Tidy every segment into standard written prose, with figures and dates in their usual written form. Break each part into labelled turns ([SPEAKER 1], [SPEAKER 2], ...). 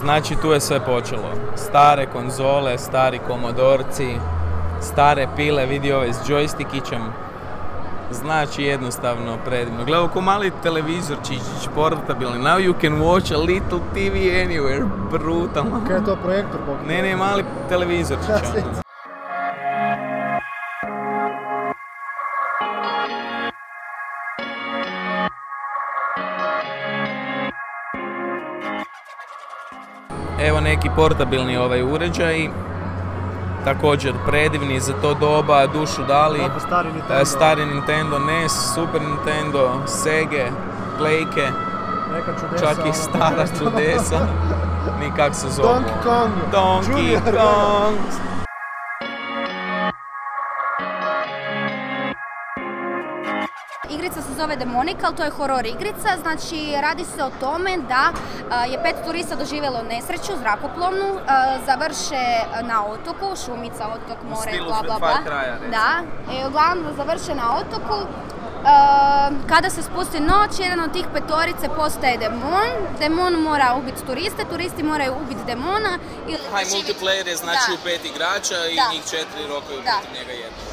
[SPEAKER 1] Znači tu je sve počelo. Stare konzole, stari komodorci, stare pile, vidi ove s joystickićem. Znači jednostavno predivno. Gledaj ko mali televizor čičić, portabilni. Now you can watch a little TV anywhere. Brutalno.
[SPEAKER 2] Kaj je to projektor?
[SPEAKER 1] Ne, mali televizor čičić. Evo neki portabilni uređaj, također predivni za to doba, dušu dali. Stari Nintendo, NES, Super Nintendo, Sega, Playke, čak i stara čudesa. Ni kak se zove. Donkey Kong.
[SPEAKER 3] Igrica se zove Demonical, to je horor igrica, znači radi se o tome da je 5 turista doživjelo nesreću zrakoplovnu, završe na otoku, šumica, otok, more, bla bla bla. Da, uglavnom završe na otoku. Kada se spusti noć, jedan od tih petorice postaje demon, demon mora ubiti turiste, turisti moraju ubiti demona.
[SPEAKER 1] High multiplayer je znači u 5 igrača i njih 4 rokaju protiv njega jednog.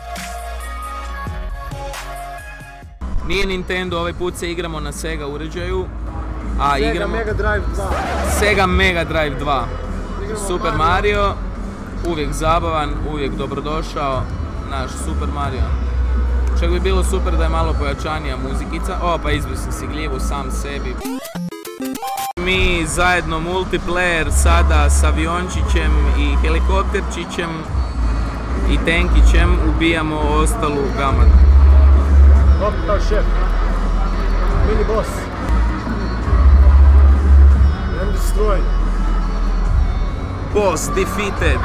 [SPEAKER 1] Nije Nintendo, ovaj put se igramo na Sega uređaju, a igramo Sega Mega Drive 2. Super Mario, uvijek zabavan, uvijek dobrodošao, naš Super Mario. Čak bi bilo super da je malo pojačanija muzikica. O, pa izbio sam si gljivu sam sebi. Mi zajedno multiplayer sada s aviončićem i helikopterčićem i tenkićem ubijamo ostalu gamadu.
[SPEAKER 2] Doktor šef, mini boss, and destroy.
[SPEAKER 1] Boss defeated.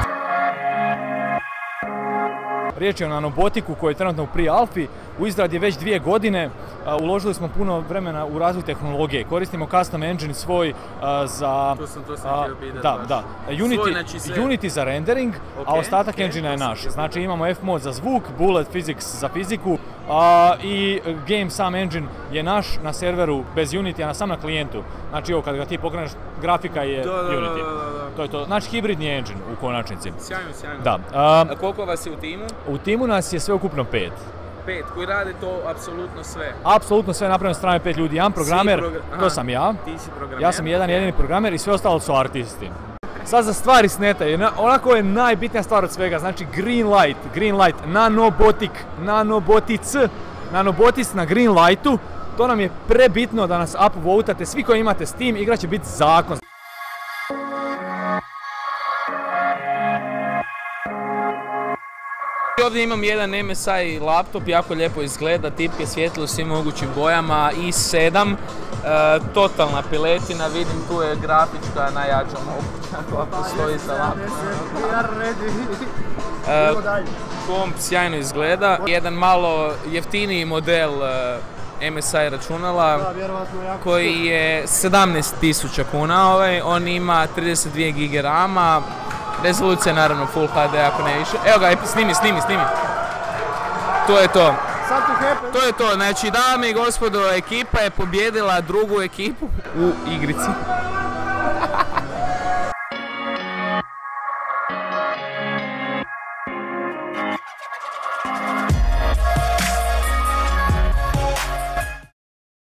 [SPEAKER 4] Riječ je o nanobotiku koji je trenutno u pre-alfi, u izradi je već 2 godine, uložili smo puno vremena u razvoj tehnologije, koristimo custom engine svoj za...
[SPEAKER 1] To sam htio pitati.
[SPEAKER 4] Da. Unity za rendering, a ostatak engine je naš. Znači imamo F-mod za zvuk, Bullet Physics za fiziku i game sam engine je naš na serveru bez Unity, a sam na klijentu. Znači ovo kad ga ti pokreneš, grafika je Unity. To je to. Znači hibridni engine u konačnici.
[SPEAKER 1] Sjajno.
[SPEAKER 4] Da.
[SPEAKER 1] A koliko vas je u timu?
[SPEAKER 4] U timu nas je sve ukupno 5.
[SPEAKER 1] 5, koji rade to apsolutno sve?
[SPEAKER 4] Apsolutno sve napravljeno strane 5 ljudi. Jedan programer, to sam ja.
[SPEAKER 1] Ti si programer?
[SPEAKER 4] Ja sam jedan jedini programer i sve ostalo su artisti. Sad za stvari snetaju, onako je najbitnija stvar od svega, znači green light, nanobotic na green lightu, to nam je prebitno da nas upvotate, svi koji imate Steam, igra će biti zakon.
[SPEAKER 1] Ovdje imam jedan MSI laptop, jako lijepo izgleda, tipke svjetlo u svim mogućim bojama, i7, totalna piletina, vidim tu je grafička najjača moguća koja postoji za laptop. Komp sjajno izgleda, jedan malo jeftiniji model MSI računala koji je 17.000 kuna, on ima 32 GB RAM-a. Rezolucija je naravno Full HD ako ne više. Evo ga, snimi. To je to. To je to, znači dame i gospodo, ekipa je pobjedila drugu ekipu u igrici.